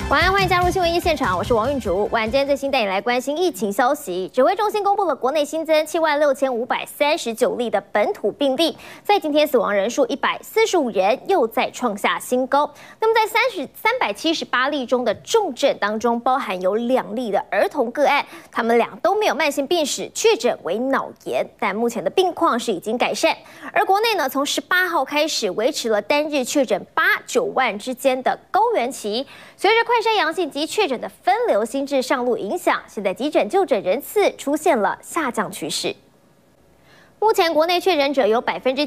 晚安，欢迎加入新闻一现场，我是王韵竹。晚间最新带你来关心疫情消息。指挥中心公布了国内新增76539例的本土病例，在今天死亡人数145人，又再创下新高。那么在378例中的重症当中，包含有2例的儿童个案，他们俩都没有慢性病史，确诊为脑炎，但目前的病况是已经改善。而国内呢，从18号开始维持了单日确诊8-9万之间的高原期，随着快筛阳性及确诊的分流新制上路影响，现在急诊就诊人次出现了下降趋势。目前国内确诊者有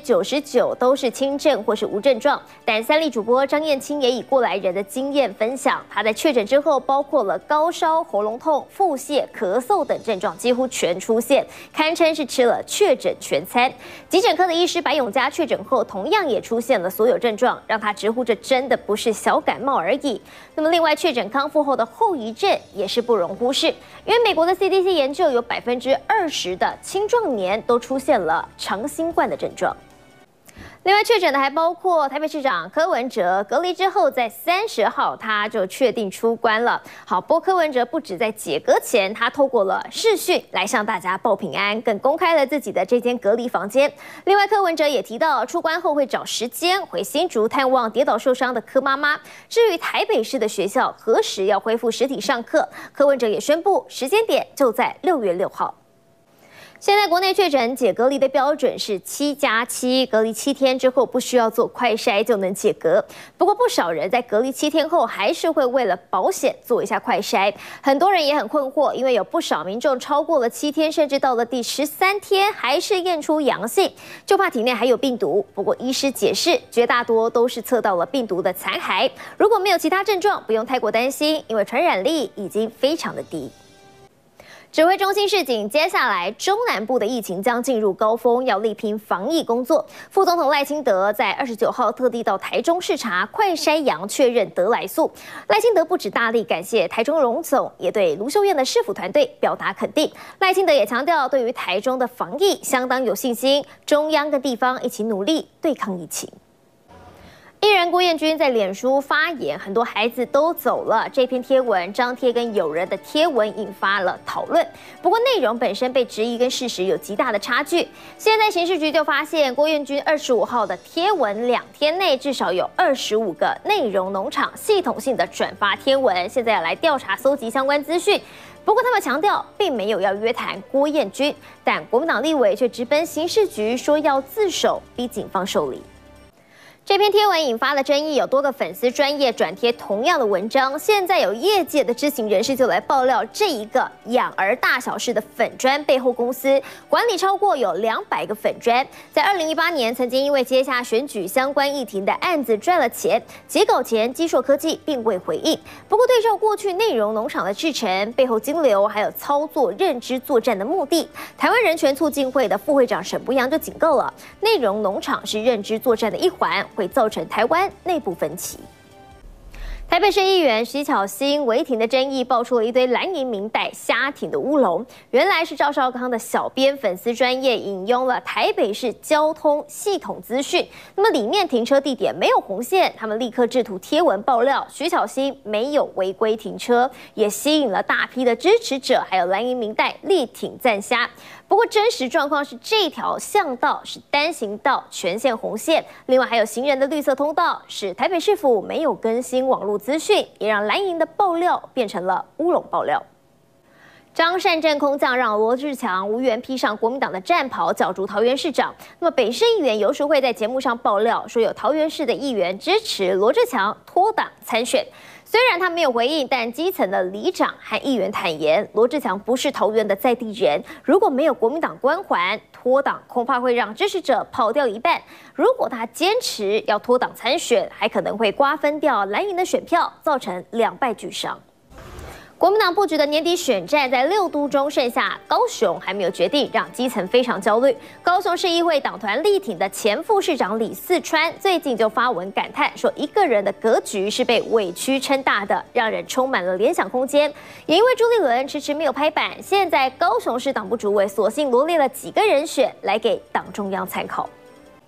99%都是轻症或是无症状，但3立主播张燕青也以过来人的经验分享，他在确诊之后，包括了高烧、喉咙痛、腹泻、咳嗽等症状几乎全出现，堪称是吃了确诊全餐。急诊科的医师白永嘉确诊后，同样也出现了所有症状，让他直呼这真的不是小感冒而已。那么另外确诊康复后的后遗症也是不容忽视，因为美国的 CDC 研究有20%的青壮年都出现了长新冠的症状。另外确诊的还包括台北市长柯文哲，隔离之后在30号他就确定出关了。好，不过柯文哲不止在解隔前，他透过了视讯来向大家报平安，更公开了自己的这间隔离房间。另外柯文哲也提到，出关后会找时间回新竹探望跌倒受伤的柯妈妈。至于台北市的学校何时要恢复实体上课，柯文哲也宣布时间点就在6月6号。现在国内确诊解隔离的标准是7+7，隔离7天之后不需要做快筛就能解隔。不过不少人在隔离7天后还是会为了保险做一下快筛，很多人也很困惑，因为有不少民众超过了7天，甚至到了第13天还是验出阳性，就怕体内还有病毒。不过医师解释，绝大多都是测到了病毒的残骸，如果没有其他症状，不用太过担心，因为传染力已经非常的低。指挥中心示警，接下来中南部的疫情将进入高峰，要力拼防疫工作。副总统赖清德在29号特地到台中视察，快筛阳确认得来速。赖清德不止大力感谢台中荣总，也对卢秀燕的市府团队表达肯定。赖清德也强调，对于台中的防疫相当有信心，中央跟地方一起努力对抗疫情。艺人郭彥均在脸书发言，很多孩子都走了。这篇贴文张贴跟友人的贴文引发了讨论，不过内容本身被质疑跟事实有极大的差距。现在刑事局就发现，郭彥均25号的贴文2天内至少有25个内容农场系统性的转发贴文，现在要来调查搜集相关资讯。不过他们强调，并没有要约谈郭彥均，但国民党立委却直奔刑事局说要自首，逼警方受理。这篇贴文引发了争议，有多个粉丝专业转贴同样的文章。现在有业界的知情人士就来爆料，这一个养儿大小事的粉专背后公司管理超过有200个粉专，在2018年曾经因为接下选举相关议题的案子赚了钱，截稿前基硕科技并未回应。不过对照过去内容农场的制程、背后金流还有操作认知作战的目的，台湾人权促进会的副会长沈伯洋就警告了，内容农场是认知作战的一环，会造成台湾内部分歧。台北市议员徐巧芯违停的争议爆出了一堆蓝营民代瞎挺的乌龙，原来是赵少康的小编粉丝专业引用了台北市交通系统资讯，那么里面停车地点没有红线，他们立刻制图贴文爆料徐巧芯没有违规停车，也吸引了大批的支持者还有蓝营民代力挺赞瞎。不过真实状况是，这条巷道是单行道，全线红线，另外还有行人的绿色通道，是台北市府没有更新网络资讯，也让蓝营的爆料变成了乌龙爆料。张善政空降让罗志强无缘披上国民党的战袍，角逐桃园市长。那么北市议员游淑慧在节目上爆料说，有桃园市的议员支持罗志强脱党参选。虽然他没有回应，但基层的里长和议员坦言，罗志强不是桃园的在地人，如果没有国民党关怀，脱党恐怕会让支持者跑掉一半。如果他坚持要脱党参选，还可能会瓜分掉蓝营的选票，造成2败俱伤。国民党布局的年底选战在6都中剩下高雄还没有决定，让基层非常焦虑。高雄市议会党团力挺的前副市长李四川最近就发文感叹说，一个人的格局是被委屈撑大的，让人充满了联想空间。也因为朱立伦迟迟没有拍板，现在高雄市党部主委索性罗列了几个人选来给党中央参考。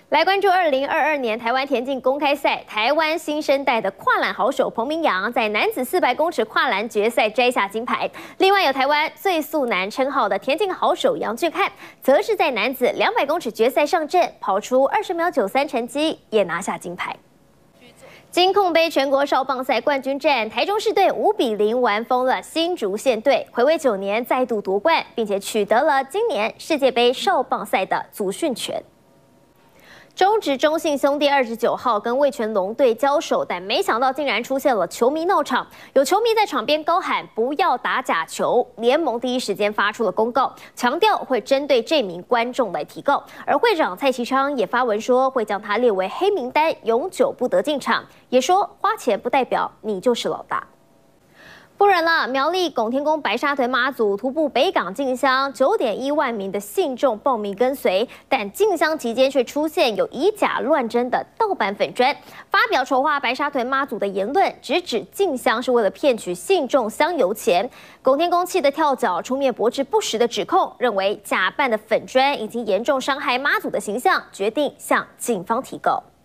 来关注2022年台湾田径公开赛，台湾新生代的跨栏好手彭明扬在男子400公尺跨栏决赛摘下金牌。另外有台湾最速男称号的田径好手杨俊翰，则是在男子200公尺决赛上阵，跑出20秒93成绩，也拿下金牌。金控杯全国少棒赛冠军战，台中市队5比0完封了新竹县队，睽违9年再度夺冠，并且取得了今年世界杯少棒赛的足训权。中职中信兄弟29号跟味全龙队交手，但没想到竟然出现了球迷闹场，有球迷在场边高喊不要打假球，联盟第一时间发出了公告，强调会针对这名观众来提告，而会长蔡其昌也发文说会将他列为黑名单，永久不得进场，也说花钱不代表你就是老大。不然了，苗栗拱天宫白沙屯妈祖徒步北港进香，9.1万名的信众报名跟随，但进香期间却出现有以假乱真的盗版粉专，发表丑化白沙屯妈祖的言论，直指进香是为了骗取信众香油钱。拱天宫气得跳脚，出面驳斥不实的指控，认为假扮的粉专已经严重伤害妈祖的形象，决定向警方提告。